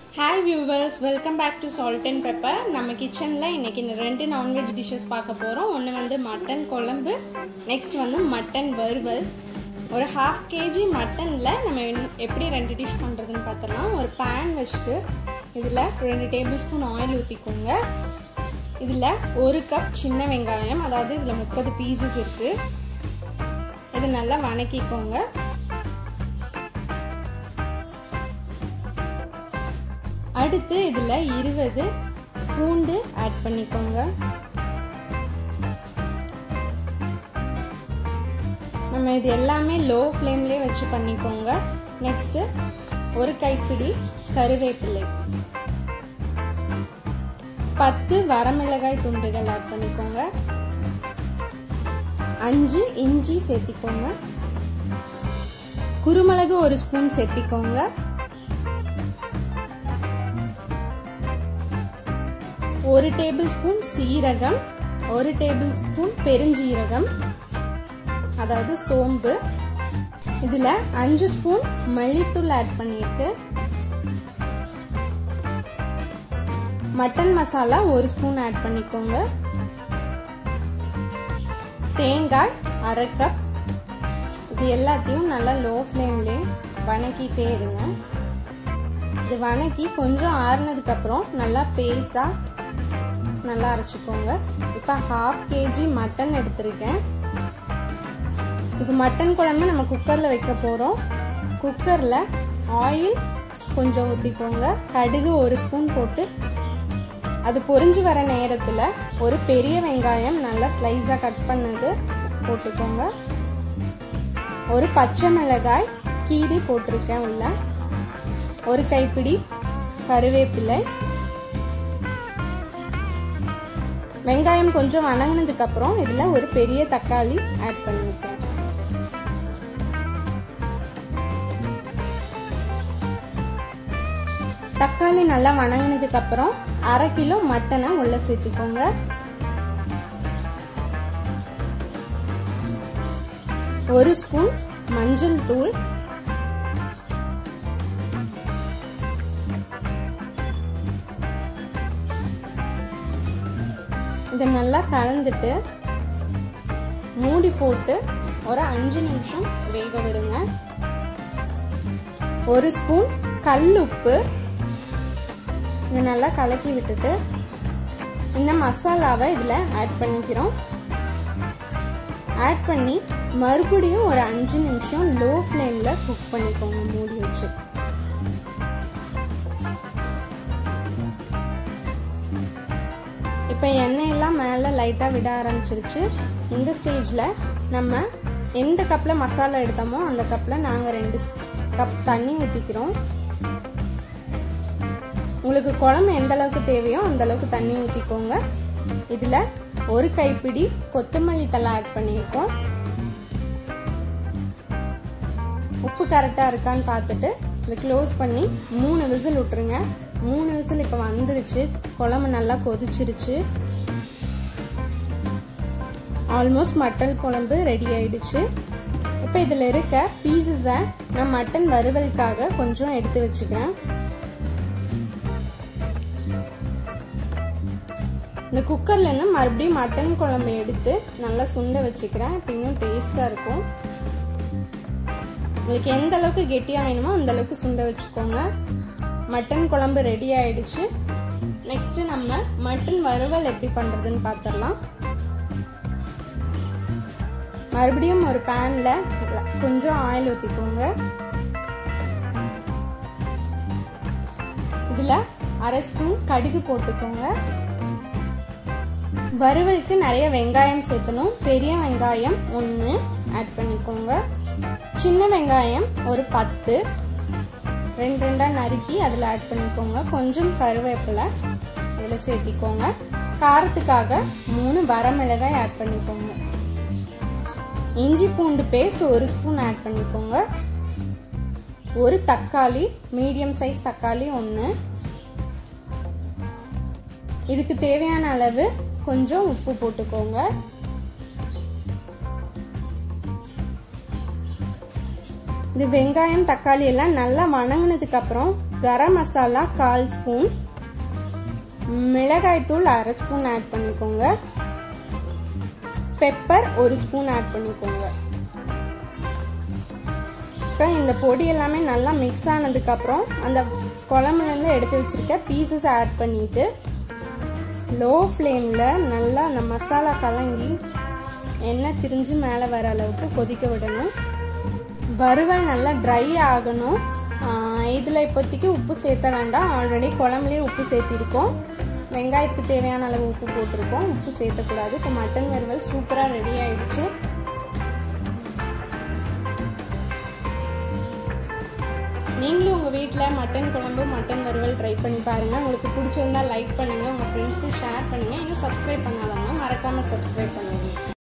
Hi viewers, welcome back to Salt and Pepper. நம்ம கிச்சன்ல இன்னைக்கு ரெண்டு நான்வெஜ் டிஷஸ் பார்க்க போறோம். ஒன்னு வந்து மட்டன் குழம்பு, நெக்ஸ்ட் வந்து மட்டன் வறுவல். ஒரு 1/2 kg மட்டன்ல நம்ம எப்படி ரெண்டு டிஷ் பண்றதுன்னு பார்த்தலாம். ஒரு pan வச்சிட்டு இதுல 2 டேபிள்ஸ்பூன் ஆயில் ஊத்திக்கோங்க. இதுல 1 கப் சின்ன வெங்காயம், அதாவது இதுல 30 பீசஸ் இருக்கு. இது நல்லா வதக்கிக்கோங்க. அடுத்து இதுல 20 பூண்டு ஆட் பண்ணிக்கோங்க. நம்ம இது எல்லாமே லோ ஃப்ளேம்லயே வச்சு பண்ணிக்கோங்க. நெக்ஸ்ட் ஒரு கைப்பிடி கறிவேப்பிலை, 10 வரமிளகாய் துண்டுகள் ஆட் பண்ணிக்கோங்க. 5 இஞ்சி சேர்த்திக்கோங்க. குருமிளகு 1 ஸ்பூன் சேர்த்திக்கோங்க. 1 டேபிள்ஸ்பூன் சீரகம், 1 டேபிள்ஸ்பூன் பெருஞ்சீரகம், அதாவது சோம்பு. இதுல 5 ஸ்பூன் மல்லித்தூள் ஆட் பண்ணிருக்கு. மட்டன் மசாலா 1 ஸ்பூன் ஆட் பண்ணிக்கோங்க. தேங்காய் 1/2 கப். இது எல்லாத்தையும் நல்லா லோ ஃப்ளேம்ல வதக்கிட்டே இருங்க. இது வதக்கி கொஞ்சம் ஆறுனதுக்கு அப்புறம் நல்லா பேஸ்டா நல்லா அரைச்சிக்கோங்க. இப்போ 1/2 kg மட்டன் எடுத்திருக்கேன். இப்போ மட்டன் குழம்பு நம்ம குக்கரில் வைக்க போகிறோம். குக்கரில் ஆயில் கொஞ்சம் ஊற்றிக்கோங்க. கடுகு 1 ஸ்பூன் போட்டு அது பொரிஞ்சு வர நேரத்தில் ஒரு பெரிய வெங்காயம் நல்லா ஸ்லைஸாக கட் பண்ணது போட்டுக்கோங்க. ஒரு பச்சை மிளகாய் கீரி போட்டிருக்கேன் உள்ள. ஒரு கைப்பிடி கறிவேப்பிலை. வெங்காயம் கொஞ்சம் வதங்கினதுக்கு அப்புறம் இதுல ஒரு பெரிய தக்காளி ஆட் பண்ணிருக்கேன். தக்காளி நல்லா வதங்கினதுக்கு அப்புறம் 1/2 கிலோ மட்டனை உள்ள சேர்த்துக்கோங்க. ஒரு ஸ்பூன் மஞ்சள் தூள், இதை நல்லா கலந்துட்டு மூடி போட்டு ஒரு 5 நிமிஷம் வேக விடுங்க. 1 ஸ்பூன் கல்லுப்பு இதை நல்லா கலக்கி விட்டுட்டு இந்த மசாலாவை இதில் ஆட் பண்ணிக்கிறோம். ஆட் பண்ணி மறுபடியும் ஒரு 5 நிமிஷம் லோ ஃப்ளேமில் குக் பண்ணிக்கோங்க மூடி வச்சு. இப்போ எண்ணெயெல்லாம் மேலே லைட்டாக விட ஆரம்பிச்சிருச்சு. இந்த ஸ்டேஜில் நம்ம எந்த கப்பில் மசாலா எடுத்தோமோ அந்த கப்பில் நாங்கள் 2 கப் தண்ணி ஊற்றிக்கிறோம். உங்களுக்கு குழம்பு எந்த அளவுக்கு தேவையோ அந்த அளவுக்கு தண்ணி ஊற்றிக்கோங்க. இதில் ஒரு கைப்பிடி கொத்தமல்லி தழை ஆட் பண்ணியிருக்கோம். உப்பு கரெக்டாக இருக்கான்னு பார்த்துட்டு இதை க்ளோஸ் பண்ணி 3 விசில் விட்டுருங்க. 3 விசில் இப்போ வந்துருச்சு. குழம்பு நல்லா கொதிச்சிருச்சு. ஆல்மோஸ்ட் மட்டன் குழம்பு ரெடி ஆயிடுச்சு. இப்போ இதில் இருக்க பீசஸை நான் மட்டன் வறுவலுக்காக கொஞ்சம் எடுத்து வச்சுக்கிறேன். இந்த குக்கர்லேருந்து மறுபடியும் மட்டன் குழம்பு எடுத்து நல்லா சுண்ட வச்சுக்கிறேன். இப்போ இன்னும் டேஸ்ட்டாக இருக்கும். உங்களுக்கு எந்த அளவுக்கு கெட்டியாக வேணுமோ அந்த அளவுக்கு சுண்ட வச்சுக்கோங்க. மட்டன் குழம்பு ரெடி ஆயிடுச்சு. நெக்ஸ்ட் நம்ம மட்டன் வறுவல் எப்படி பண்றதுன்னு பார்த்துடலாம். மறுபடியும் ஒரு பேன்ல கொஞ்சம் ஆயில் ஊற்றிக்கோங்க. இதுல 1/2 ஸ்பூன் கடுகு போட்டுக்கோங்க. வறுவலுக்கு நிறைய வெங்காயம் சேர்த்தணும். பெரிய வெங்காயம் 1 ஆட் பண்ணிக்கோங்க. சின்ன வெங்காயம் ஒரு 10 2 நறுக்கி அதில் ஆட் பண்ணிக்கோங்க. கொஞ்சம் கருவேப்பிலை அதில் சேர்த்திக்கோங்க. காரத்துக்காக 3 வரமிளகாய் ஆட் பண்ணிக்கோங்க. இஞ்சி பூண்டு பேஸ்ட் 1 ஸ்பூன் ஆட் பண்ணிக்கோங்க. ஒரு தக்காளி, மீடியம் சைஸ் தக்காளி 1. இதுக்கு தேவையான அளவு கொஞ்சம் உப்பு போட்டுக்கோங்க. இது வெங்காயம் தக்காளி எல்லாம் நல்லா வதங்கினதுக்கு அப்புறம் கரம் மசாலா 1/4 ஸ்பூன், மிளகாய்த்தூள் 1/2 ஸ்பூன் ஆட் பண்ணிக்கோங்க, பெப்பர் 1 ஸ்பூன் ஆட் பண்ணிக்கோங்க. இப்போ இந்த பொடி எல்லாமே நல்லா மிக்ஸ் ஆனதுக்கப்புறம் அந்த குழம்புலேருந்து எடுத்து வச்சுருக்க பீசஸ் ஆட் பண்ணிவிட்டு லோ ஃப்ளேமில் நல்லா அந்த மசாலா கலங்கி எண்ணெய் திரிஞ்சு மேலே வர அளவுக்கு கொதிக்க விடணும். வறுவல் நல்லா ட்ரை ஆகணும். இதில் இப்போதைக்கு உப்பு சேர்த்த வேண்டாம், ஆல்ரெடி குழம்புலேயே உப்பு சேர்த்திருக்கோம். வெங்காயத்துக்கு தேவையான அளவு உப்பு போட்டிருக்கோம், உப்பு சேர்த்தக்கூடாது. இப்போ மட்டன் வறுவல் சூப்பராக ரெடி ஆயிடுச்சு. நீங்களும் உங்கள் வீட்டில் மட்டன் குழம்பு மட்டன் வறுவல் ட்ரை பண்ணி பாருங்கள். உங்களுக்கு பிடிச்சிருந்தா லைக் பண்ணுங்கள், உங்கள் ஃப்ரெண்ட்ஸ்க்கும் ஷேர் பண்ணுங்கள். இன்னும் சப்ஸ்கிரைப் பண்ணாதவங்க மறக்காமல் சப்ஸ்கிரைப் பண்ணுங்கள்.